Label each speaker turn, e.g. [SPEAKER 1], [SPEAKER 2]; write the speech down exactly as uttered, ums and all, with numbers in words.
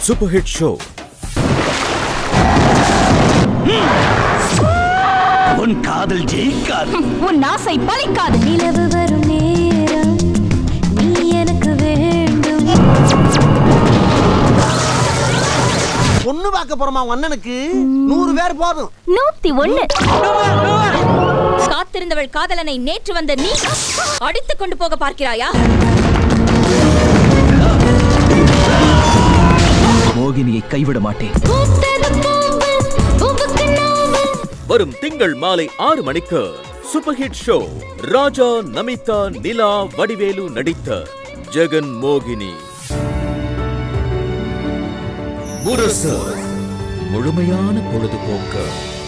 [SPEAKER 1] Super hit show.
[SPEAKER 2] உன் காதல் ஜெயிக்காது,
[SPEAKER 3] உன் ஆசை பலிக்காது. நிலவு வரும் நேரம் நீ எனக்கு வேண்டும்.
[SPEAKER 4] பொண்ணு பார்க்க போறோமா அண்ணனுக்கு நூறு பேர் போதும்.
[SPEAKER 3] நூத்தி ஒண்ணு.
[SPEAKER 5] காத்திருந்தவள் காதலனை நேற்று வந்த நீ அடித்துக் கொண்டு போக பார்க்கிறாயா?
[SPEAKER 2] மோகினியை கைவிட மாட்டேன்.
[SPEAKER 1] வரும் திங்கள் மாலை ஆறு மணிக்கு super hit show. Raja, Namitha, Nila, Vadivelu நடித்த ஜெகன்மோகினி. முரசு முழுமையான பொழுதுபோக்கு.